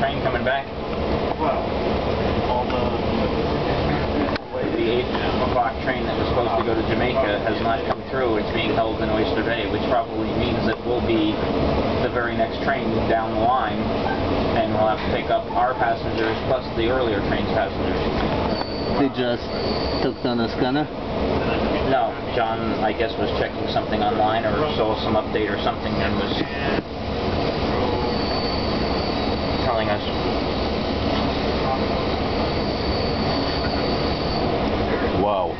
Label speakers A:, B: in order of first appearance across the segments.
A: train coming back?
B: Well, all the
A: 8 o'clock train that was supposed to go to Jamaica has not come through. It's being held in Oyster Bay, which probably means it will be the very next train down the line, and we'll have to pick up our passengers plus the earlier train's passengers.
C: They just took down a scanner?
A: No, John, I guess, was checking something online or saw some update or something and was telling us.
C: Wow.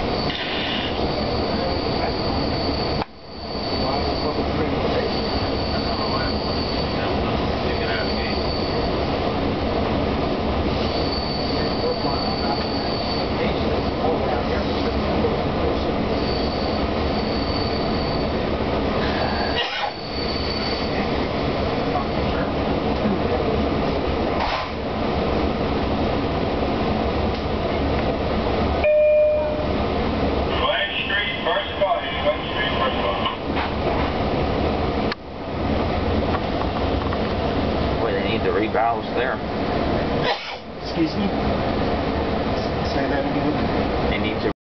A: The revalves there.
B: Excuse me? Say that again?
A: They need to